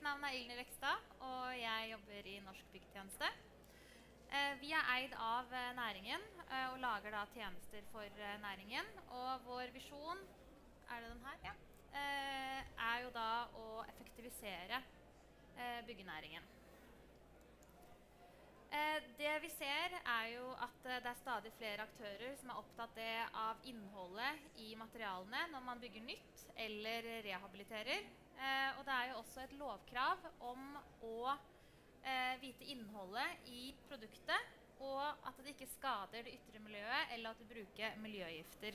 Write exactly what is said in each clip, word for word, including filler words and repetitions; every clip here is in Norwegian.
navn er Ilni Rekstad, og jeg jobber i Norsk Byggtjeneste. Eh, vi er eid av eh, næringen eh, og lager da tjenester for eh, næringen. Og vår visjon, er det den her? Ja. Eh, er jo da å effektivisere eh, byggenæringen. Eh, det vi ser er jo at eh, det er stadig flere aktører som er opptatt det av innholdet i materialene når man bygger nytt eller rehabiliterer. Eh, og det er jo også et lovkrav om å eh, vite innholdet i produktet, og at det ikke skader det ytre miljøet eller at du bruker miljøgifter.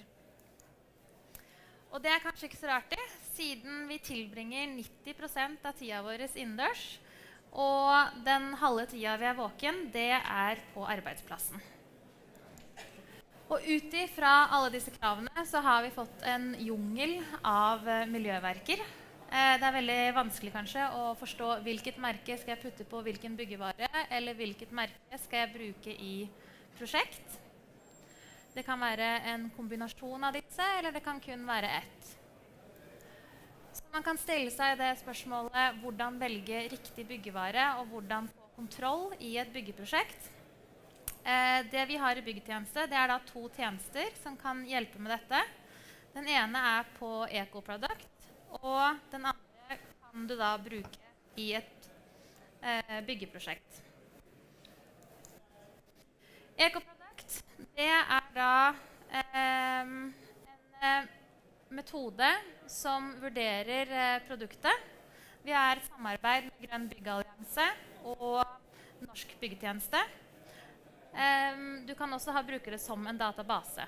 Og det er kanskje ikke så rart det, siden vi tilbringer nitti prosent av tida vår innendørs. Og den halve tida vi er våken, det er på arbeidsplassen. Og ut ifra alle disse kravene så har vi fått en jungel av eh, miljøverker. Eh, det er veldig vanskelig kanskje å forstå hvilket merke skal jeg putte på hvilken byggevare, eller hvilket merke skal jeg bruke i prosjekt. Det kan være en kombinasjon av disse, eller det kan kun være ett. Så man kan stille seg det spørsmålet hvordan velge riktig byggevare og hvordan få kontroll i et byggeprosjekt. Eh, det vi har i byggtjeneste, det er da to tjenester som kan hjelpe med dette. Den ene er på EcoProduct, og den andre kan du da bruke i et eh, byggeprosjekt. EcoProduct, det er da eh, en eh, metode som vurderer eh, produktet. Vi er i samarbeid med Grønn Byggallianse og Norsk Byggtjeneste. Eh, du kan også ha brukere som en database.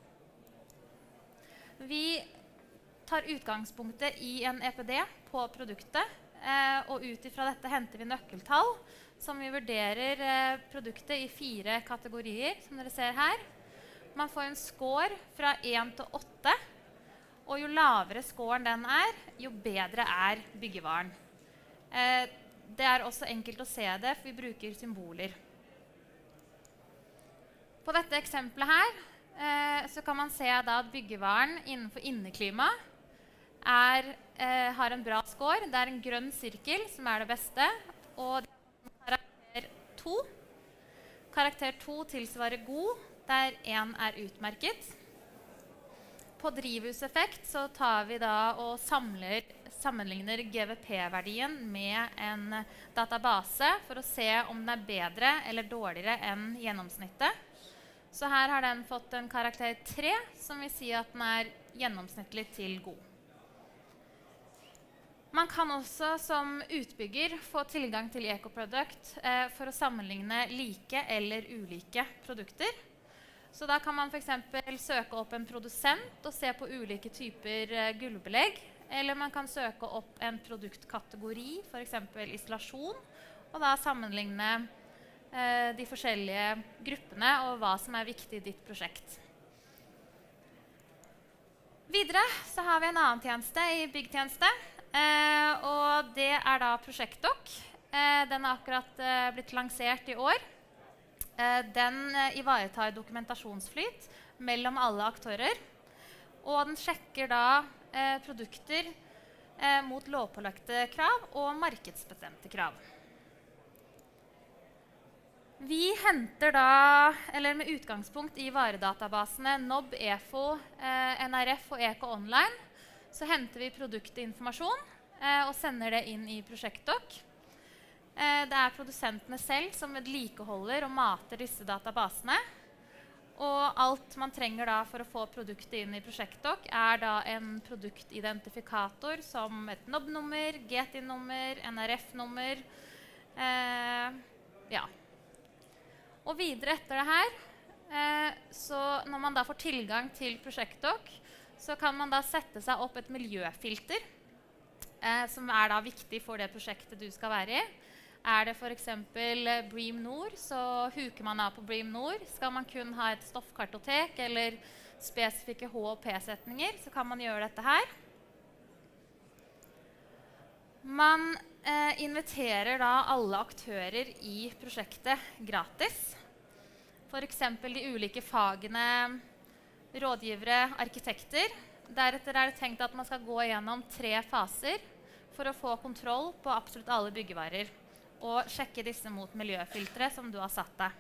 Vi tar utgangspunktet i en E P D på produktet, eh, og ut ifra dette henter vi nøkkeltall, som vi vurderer eh, produktet i fire kategorier, som dere ser her. Man får en score fra én til åtte. Og jo lavere scoren den er, jo bedre er byggevaren. Eh, det er også enkelt å se det, for vi bruker symboler. På dette eksempelet her eh, så kan man se da at byggevaren innenfor inneklima er, eh, har en bra score. Det er en grønn sirkel som er det beste, og det er karakter to. Karakter to tilsvarer god, der én er utmerket. På drivhuseffekt så tar vi da og samler, sammenligner G V P-verdien med en database for å se om den er bedre eller dårligere enn gjennomsnittet. Så her har den fått en karakter tre, som vil si at den er gjennomsnittlig til god. Man kan også som utbygger få tilgang til EcoProduct eh, for å sammenligne like eller ulike produkter. Så da kan man for eksempel søke opp en produsent og se på ulike typer uh, gulvbelegg. Eller man kan søke opp en produktkategori, for eksempel isolasjon, og da sammenligne uh, de forskjellige gruppene og hva som er viktig i ditt prosjekt. Videre så har vi en annen tjeneste i byggtjeneste, uh, og det er da ProsjektDoc. Uh, den har akkurat uh, blitt lansert i år. Den ivaretar dokumentasjonsflyt mellom alle aktører, og den sjekker da eh, produkter eh, mot lovpålagte krav og markedsbestemte krav. Vi henter da, eller med utgangspunkt i varedatabasene N O B, E F O, eh, N R F og Eco Online, så henter vi produktinformasjon eh, og sender det inn i ProsjektDoc. Det er produsentene selv som vedlikeholder og mater disse databasene. Og alt man trenger da for å få produktet inn i ProsjektDoc er da en produktidentifikator som et N O B-nummer, G T I-nummer, N R F-nummer. Eh, ja. Og videre etter det her, eh, så når man da får tilgang til ProsjektDoc, så kan man da sette seg opp et miljøfilter, eh, som er da viktig for det prosjektet du skal være i. Er det for eksempel BREEAM Nord, så huker man av på BREEAM Nord. Skal man kun ha et stoffkartotek eller spesifikke H og P-setninger, så kan man gjøre dette her. Man eh, inviterer da alle aktører i prosjektet gratis. For eksempel de ulike fagene, rådgivere, arkitekter. Deretter er det tenkt at man skal gå gjennom tre faser. for å få kontroll på absolutt alle byggevarer, og sjekke disse mot miljøfiltre som du har satt deg.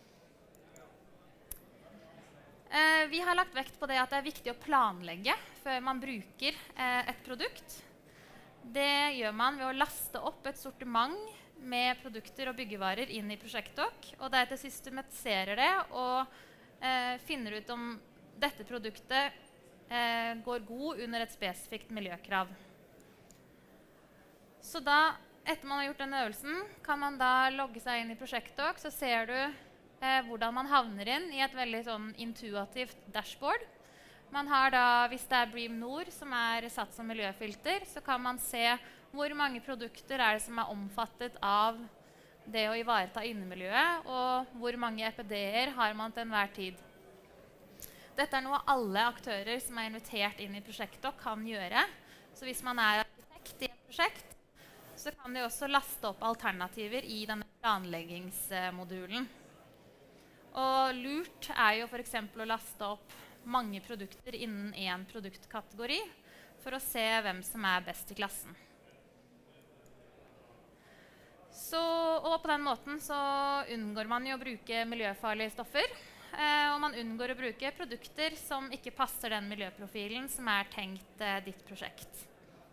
Eh, vi har lagt vekt på det at det er viktig å planlegge før man bruker eh, et produkt. Det gjør man ved å laste opp et sortiment med produkter og byggevarer inn i Prosjektdok, og deretter systematiserer det og eh, finner ut om dette produktet eh, går god under et spesifikt miljøkrav. Så da, etter man har gjort denne øvelsen, kan man da logge seg inn i Prosjektdok, så ser du eh, hvordan man havner inn i et veldig sånn intuitivt dashboard. Man har da, hvis det er Bream Nord som er satt som miljøfilter, så kan man se hvor mange produkter er det som er omfattet av det å ivareta innemiljøet, og hvor mange E P D-er har man til enhver tid. Dette er noe alle aktører som er invitert inn i Prosjektdok kan gjøre. Så hvis man er arkitekt i et prosjekt, så kan de også laste opp alternativer i denne planleggingsmodulen. Og lurt er jo for eksempel å laste opp mange produkter innen en produktkategori for å se hvem som er best i klassen. Så, og på den måten så unngår man jo å bruke miljøfarlige stoffer, eh, og man unngår å bruke produkter som ikke passer den miljøprofilen som er tenkt eh, ditt prosjekt.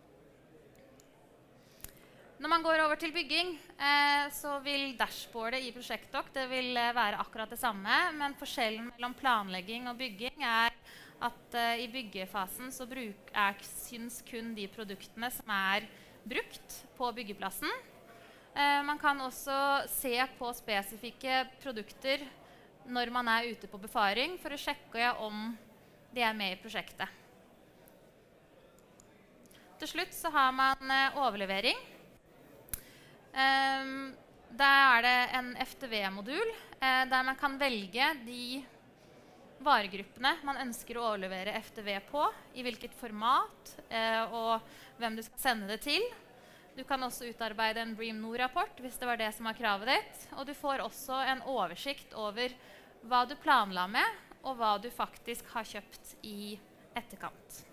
Når man går over til bygging, eh, så vil dashboardet i Prosjektdok det vil eh, være akkurat det samme, men forskjellen mellom planlegging og bygging er at eh, i byggefasen så bruk, er, syns kun de produktene som er brukt på byggeplassen. Eh, man kan også se på spesifikke produkter når man er ute på befaring for å sjekke om de er med i prosjektet. Til slutt så har man eh, overlevering. Um, der er det en F T V-modul eh, der man kan velge de varegruppene man ønsker å overlevere F T V på, i hvilket format eh, og hvem du skal sende det til. Du kan også utarbeide en Bream Nord-rapport hvis det var det som var kravet ditt, og du får også en oversikt over hva du planla med og hva du faktisk har kjøpt i etterkant.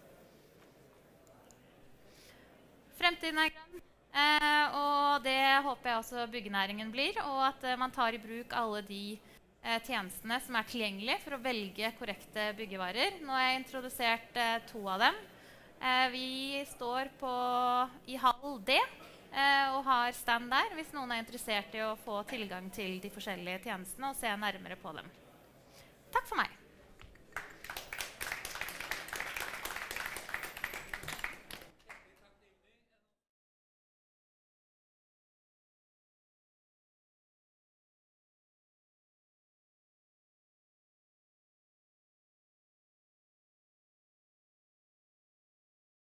Fremtiden er grønn. Eh, og det håper jeg også byggenæringen blir, og at eh, man tar i bruk alle de eh, tjenestene som er tilgjengelige for å velge korrekte byggevarer. Nå har jeg introdusert eh, to av dem. Eh, vi står på, i hall D eh, og har stand der hvis noen er interessert i å få tilgang til de forskjellige tjenestene og se nærmere på dem. Takk for meg.